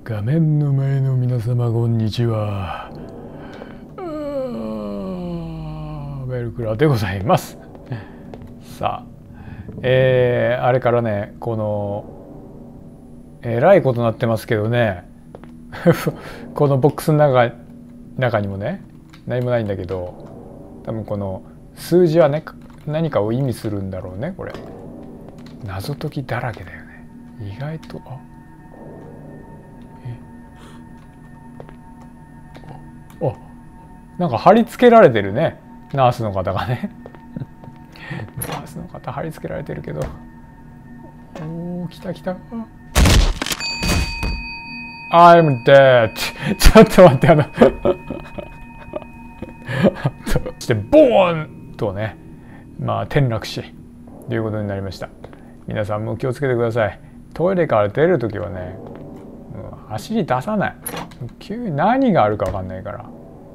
画面の前の皆様こんにちは。メルクラでございます。さあ、あれからね、このえらいことになってますけどねこのボックスの中にもね何もないんだけど、多分この数字はね何かを意味するんだろうね。これ謎解きだらけだよね。意外となんか貼り付けられてるね、ナースの方がねナースの方貼り付けられてるけど、おお来た来た。I'm dead ちょっと待ってそしてボーンとね、まあ転落死ということになりました。皆さんも気をつけてください。トイレから出るときはね、もう走り出さない。急に何があるか分かんないから。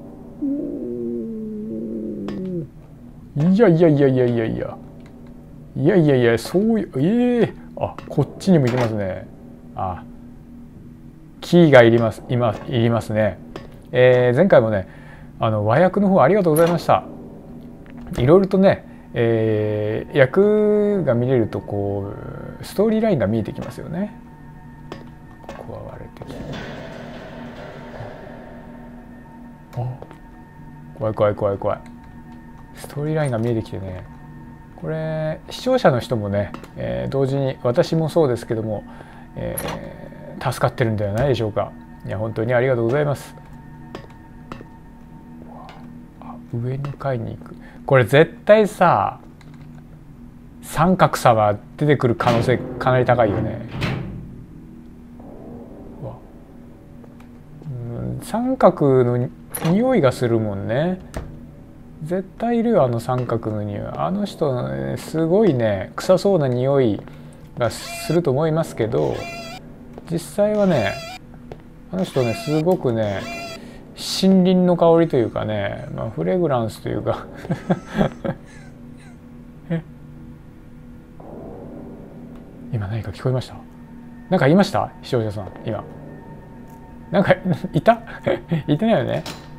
いやいやいやいやいやいやいやいやいや、そういうこっちにも行きますね。キーがいりますね。前回もね和訳の方ありがとうございました。いろいろとね、役が見れるとこうストーリーラインが見えてきますよね。ここは割れてきて、怖い怖い怖い怖い。ストーリーラインが見えてきてね、これ視聴者の人もね、同時に私もそうですけども、助かってるんではないでしょうか。いや本当にありがとうございます。上の階に行く。これ絶対さ三角差が出てくる可能性かなり高いよね。三角の匂いがするもんね。絶対いるよ、あの三角の匂い。あの人の、ね、すごいね臭そうな匂いがすると思いますけど、実際はねあの人ねすごくね森林の香りというかね、フレグランスというか今何か聞こえました？なんか言いました？視聴者さん今なんかいたいてないよね。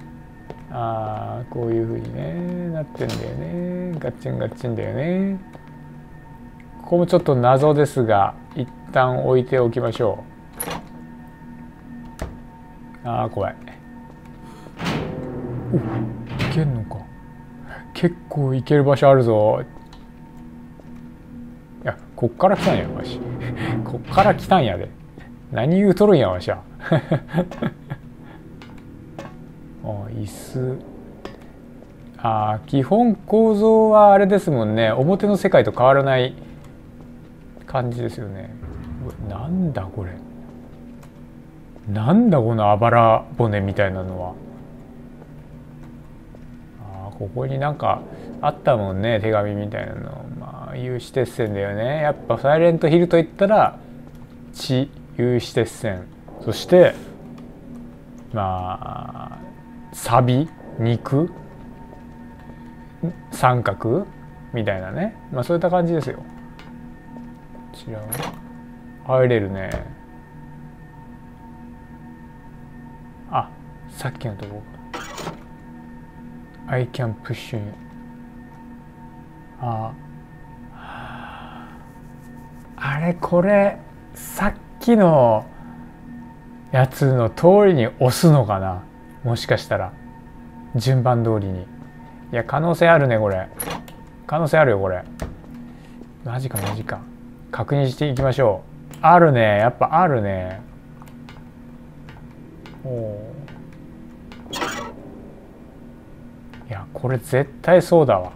こういう風にねなってんだよね。ガッチンガッチンだよね。ここもちょっと謎ですが一旦置いておきましょう。怖い。いけんのか。結構いける場所あるぞ。いやこっから来たんやわしこっから来たんやで。何言うとるんやわしゃ椅子。基本構造はあれですもんね。表の世界と変わらない感じですよね。なんだこれ、なんだこのあばら骨みたいなのは。ここになんかあったもんね、手紙みたいなの。有刺鉄線だよね。やっぱサイレントヒルといったら血、有刺鉄線、そしてサビ、肉、三角みたいなね、そういった感じですよ。こちらは入れるね。さっきのとこ I can push in。 あれこれさっきのやつの通りに押すのかな、もしかしたら順番通りに。いや可能性あるね、これ可能性あるよこれ。マジかマジか。確認していきましょう。あるね、やっぱあるね。いやこれ絶対そうだわ。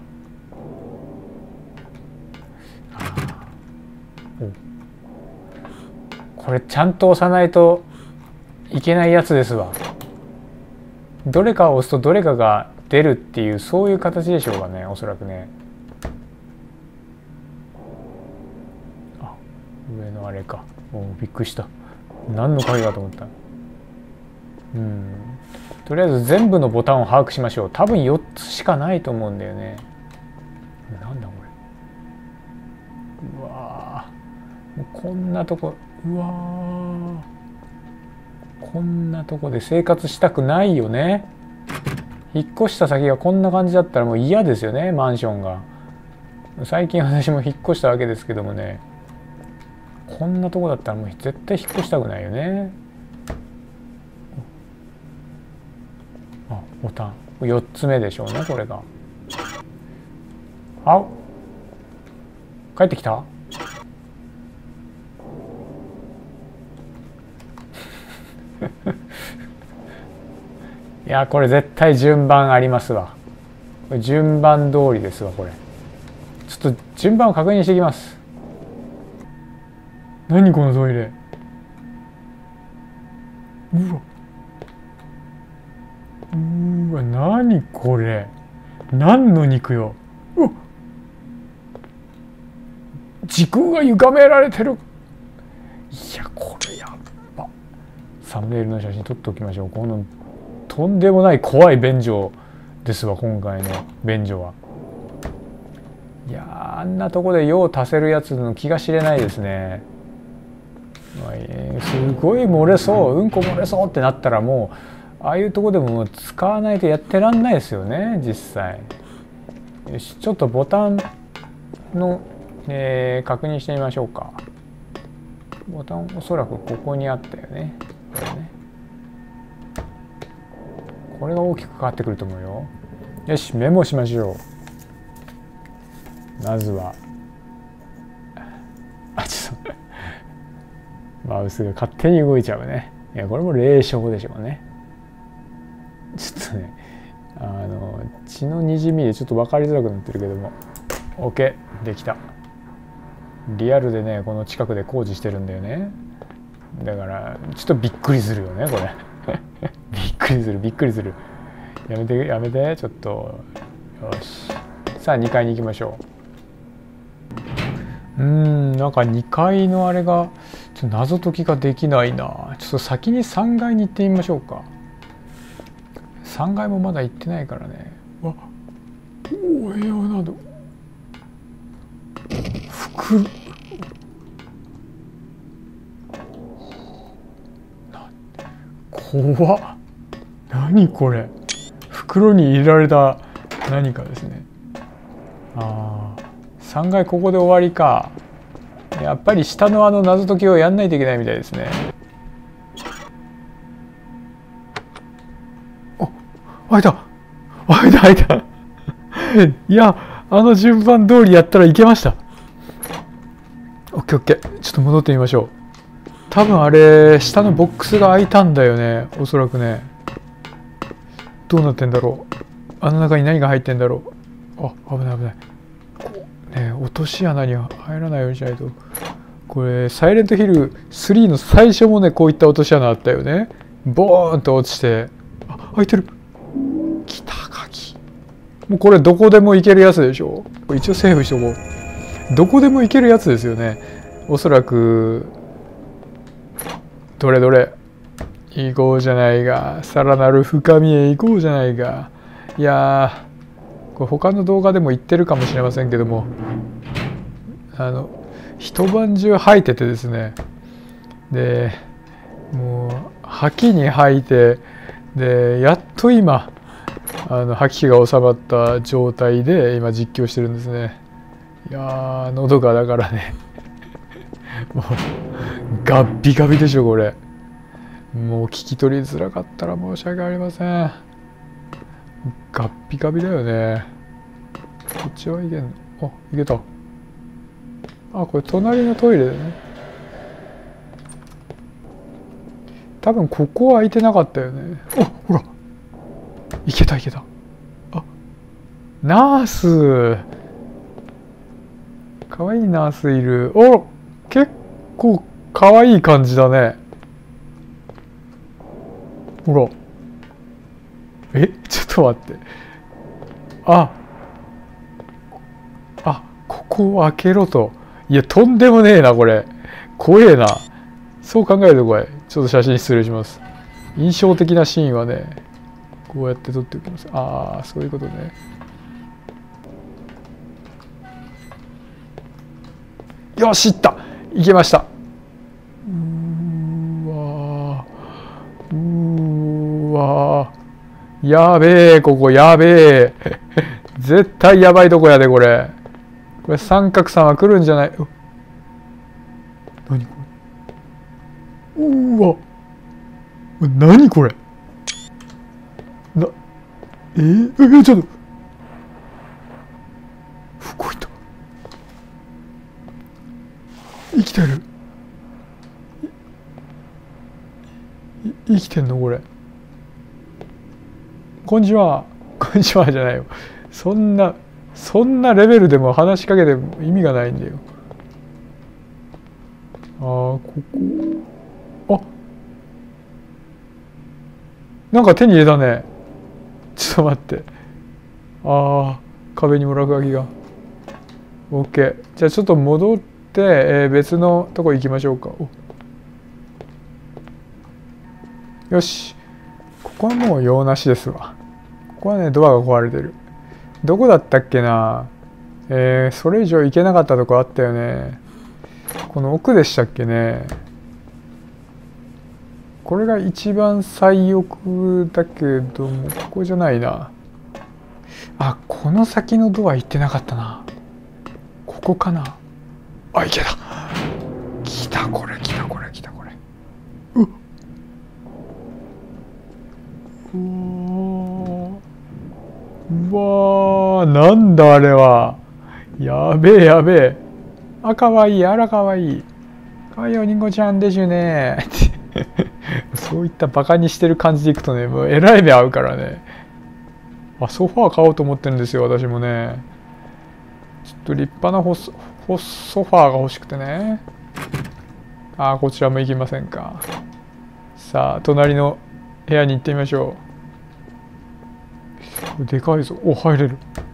これちゃんと押さないといけないやつですわ。どれかを押すとどれかが出るっていう、そういう形でしょうかね、おそらくね。上のあれか。びっくりした。何の鍵かと思った。とりあえず全部のボタンを把握しましょう。多分4つしかないと思うんだよね。なんだこれ。うわー、もうこんなとこ。うわこんなとこで生活したくないよね。引っ越した先がこんな感じだったらもう嫌ですよね、マンションが。最近私も引っ越したわけですけどもね、こんなとこだったらもう絶対引っ越したくないよね。あ、ボタン4つ目でしょうね、これが。あ、帰ってきた。いや、これ絶対順番ありますわ。これ順番通りですわ。これちょっと順番を確認してきます。何このトイレ。うわ何これ。何の肉よ。時空が歪められてる。いや、これやっぱサムネイルの写真撮っておきましょう。このとんでもない怖い便所ですわ、今回の便所は。いやあんなとこで用を足せるやつの気が知れないですね。すごい漏れそう、うんこ漏れそうってなったらもうああいうとこでも使わないとやってらんないですよね、実際。よし、ちょっとボタンの、確認してみましょうか。ボタンおそらくここにあったよね。これね。これが大きく変わってくると思うよ。よし、メモしましょう。まずはちょっとマウスが勝手に動いちゃうね。いや、これも霊障でしょうね。ちょっとね、血のにじみでちょっと分かりづらくなってるけども OK できた。リアルでね、この近くで工事してるんだよね。だからちょっとびっくりするよね、これ。びっくりする、びっくりする。やめてやめて、ちょっと。よし、さあ2階に行きましょう。なんか2階のあれがちょっと謎解きができないな。ちょっと先に3階に行ってみましょうか。3階もまだ行ってないからね。わ、お部屋など服怖っ。何これ。袋に入れられた何かですね。ああ、3階ここで終わりか。やっぱり下の謎解きをやんないといけないみたいですね。お、開いた開いた開いた。いや、順番通りやったらいけました。オッケーオッケー。ちょっと戻ってみましょう。多分あれ下のボックスが開いたんだよね、おそらくね。どうなってんだろう。あの中に何が入ってんだろう。あ、危ない危ない。ね、落とし穴には入らないようにしないと。これサイレントヒル3の最初もね、こういった落とし穴あったよね。ボーンと落ちて、あ、開いてる。来た鍵。もうこれどこでも行けるやつでしょ。一応セーフしとこう。どこでも行けるやつですよね、おそらく。どれどれ、行こうじゃないが、さらなる深みへ行こうじゃないが。いやー、これ他の動画でも言ってるかもしれませんけども、一晩中吐いててですね。でもう吐きに吐いて、でやっと今吐き気が収まった状態で今実況してるんですね。いやー、喉がだからねもうガッビガビでしょこれ。もう聞き取りづらかったら申し訳ありません。ガッビガビだよね。こっちはいけんの。あ、いけた。あ、これ隣のトイレだね。多分ここは空いてなかったよね。あ、ほら、いけたいけた。あ、ナース。かわいいナースいる。お、結構かわいい感じだね。ほら。ちょっと待って。あ、ここを開けろと。いや、とんでもねえな、これ。怖えな。そう考えるとこれ。ちょっと写真失礼します。印象的なシーンはね、こうやって撮っておきます。ああ、そういうことね。よし、いった。いけました。うわやべえ、ここやべえ。絶対やばいとこやで、これ。これ三角さんは来るんじゃない。何これ。うわ。何これ。ちょっと。動いた。生きてる。生きてんのこれ。こんにちは。こんにちはじゃないよ。そんなレベルでも話しかけても意味がないんだよ。ここ。なんか手に入れたね。ちょっと待って。壁にも落書きが。OK。じゃあちょっと戻って、別のとこ行きましょうか。よし。ここはもう用なしですわ。ここはね、ドアが壊れてる。どこだったっけな。それ以上行けなかったとこあったよね。この奥でしたっけね。これが一番最奥だけども、ここじゃないな。この先のドア行ってなかったな。ここかな。行けた。来たこれ。うわー、なんだあれは。やべえ。かわいい、かわいい。かわいいおりんごちゃんでしゅね。そういったバカにしてる感じでいくとね、もうえらい目合うからね。ソファー買おうと思ってるんですよ、私もね。ちょっと立派なソファーが欲しくてね。こちらも行きませんか。さあ、隣の部屋に行ってみましょう。でかいぞ。入れる。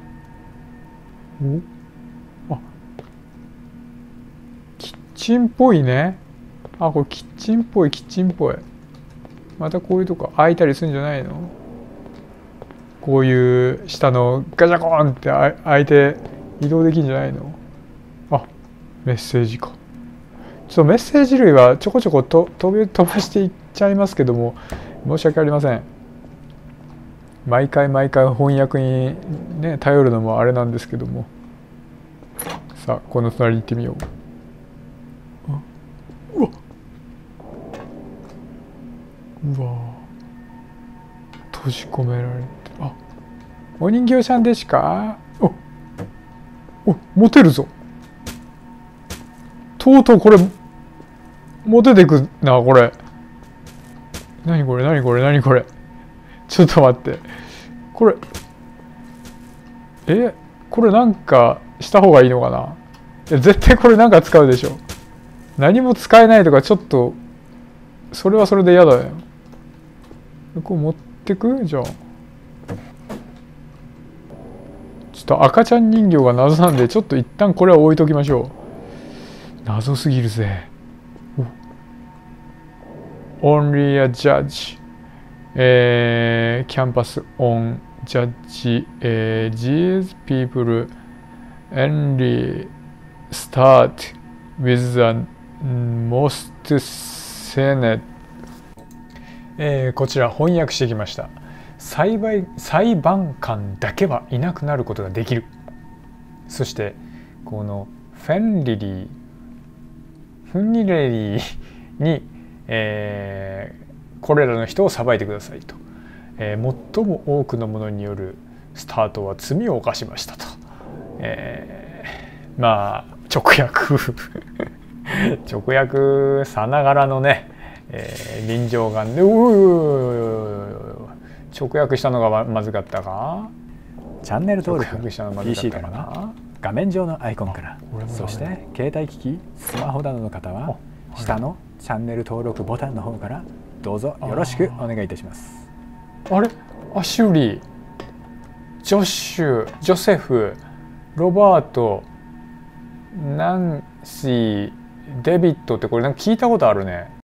キッチンっぽいね。これキッチンっぽい。またこういうとこ開いたりするんじゃないの？こういう下のガチャコーンって開いて移動できるんじゃないの？メッセージか。ちょっとメッセージ類はちょこちょこと飛ばしていっちゃいますけども、申し訳ありません。毎回翻訳にね頼るのもあれなんですけども。さあ、この隣に行ってみよう。うわ閉じ込められて。お人形さんですか？モテるぞ。とうとうこれモテてくな。これ何これ。ちょっと待って、これこれなんかした方がいいのかな。絶対これなんか使うでしょ。何も使えないとか、ちょっとそれはそれで嫌だよ。こう持ってく。じゃあちょっと赤ちゃん人形が謎なんで、ちょっと一旦これは置いときましょう。謎すぎるぜ。Only a judge、campus on judge、these people only start with the most senate、こちら翻訳してきました。裁判官だけはいなくなることができる。そしてこのフェンリレリに、これらの人を裁いてくださいと、最も多くの者によるスタートは罪を犯しましたと、まあ直訳さながらのね、臨場感で直訳したのがまずかったか。 チャンネル登録は PC からな画面上のアイコンから、そして携帯機器スマホなどの方は下のチャンネル登録ボタンの方からどうぞよろしくお願いいたします。 アシュリー、ジョシュ、ジョセフ、ロバート、ナンシー、デビットってこれなんか聞いたことあるね。